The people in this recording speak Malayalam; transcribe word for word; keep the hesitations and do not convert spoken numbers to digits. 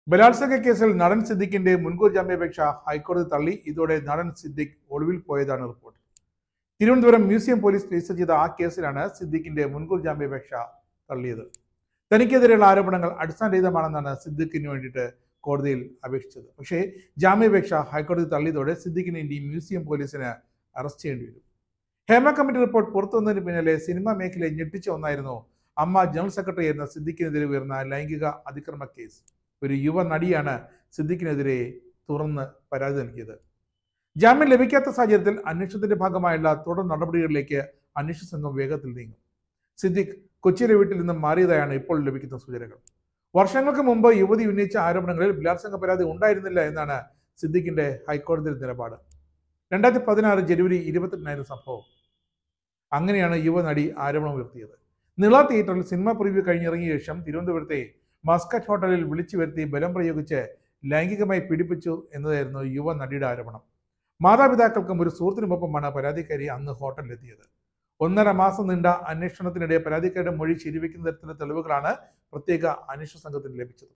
ബലാത്സംഗ കേസിൽ നടൻ സിദ്ദിഖിന്റെ മുൻകൂർ ജാമ്യാപേക്ഷ ഹൈക്കോടതി തള്ളി. ഇതോടെ നടൻ സിദ്ദിഖ് ഒളിവിൽ പോയതാണ് report. Thiruvananthapuram museum police register ചെയ്ത ആ കേസിലാണ് സിദ്ദിഖിന്റെ മുൻകൂർ ജാമ്യാപേക്ഷ തള്ളിയത്. തനിക്കെതിരെയുള്ള ആരോപണങ്ങൾ അടിസ്ഥാനരഹിതമാണെന്നാണ് സിദ്ദിഖിന് വേണ്ടിയിട്ട് കോടതിയിൽ അപേക്ഷിച്ചത്. പക്ഷേ ജാമ്യാപേക്ഷ ഹൈക്കോടതി തള്ളിയതോടെ സിദ്ദിഖിനെ ഇനി മ്യൂസിയം പോലീസിന് അറസ്റ്റ് ചെയ്യേണ്ടി വരും. ഹേമ കമ്മിറ്റി റിപ്പോർട്ട് പുറത്തുവന്നതിന് പിന്നാലെ സിനിമാ മേഖലയെ ഞെട്ടിച്ച ഒന്നായിരുന്നു അമ്മ ജനറൽ സെക്രട്ടറി ആയിരുന്ന സിദ്ദിഖിനെതിരെ ഉയർന്ന ലൈംഗിക അതിക്രമ കേസ്. ഒരു യുവ നടിയാണ് സിദ്ദിഖിനെതിരെ തുറന്ന് പരാതി നൽകിയത്. ജാമ്യം ലഭിക്കാത്ത സാഹചര്യത്തിൽ അന്വേഷണത്തിന്റെ ഭാഗമായുള്ള തുടർ നടപടികളിലേക്ക് അന്വേഷണ സംഘം വേഗത്തിൽ നീങ്ങും. സിദ്ദിഖ് കൊച്ചിയിലെ വീട്ടിൽ നിന്നും മാറിയതായാണ് ഇപ്പോൾ ലഭിക്കുന്ന സൂചനകൾ. വർഷങ്ങൾക്ക് മുമ്പ് യുവതി ഉന്നയിച്ച ആരോപണങ്ങളിൽ ബലാത്സംഗ പരാതി ഉണ്ടായിരുന്നില്ല എന്നാണ് സിദ്ദിഖിന്റെ ഹൈക്കോടതിയുടെ നിലപാട്. രണ്ടായിരത്തി പതിനാറ് ജനുവരി ഇരുപത്തെട്ടിനായിരുന്നു സംഭവം. അങ്ങനെയാണ് യുവനടി ആരോപണം ഉയർത്തിയത്. നിള തിയേറ്ററിൽ സിനിമ പ്രിവ്യൂ കഴിഞ്ഞിറങ്ങിയ ശേഷം തിരുവനന്തപുരത്തെ മസ്കറ്റ് ഹോട്ടലിൽ വിളിച്ചു വരുത്തി ബലം പ്രയോഗിച്ച് ലൈംഗികമായി പീഡിപ്പിച്ചു എന്നതായിരുന്നു യുവ നടിയുടെ ആരോപണം. മാതാപിതാക്കൾക്കും ഒരു സുഹൃത്തിനുമൊപ്പമാണ് പരാതിക്കാരി അന്ന് ഹോട്ടലിലെത്തിയത്. ഒന്നര മാസം നീണ്ട അന്വേഷണത്തിനിടെ പരാതിക്കാരുടെ മൊഴി ശരിവെക്കുന്ന തരത്തിലുള്ള തെളിവുകളാണ് പ്രത്യേക അന്വേഷണ സംഘത്തിന് ലഭിച്ചത്.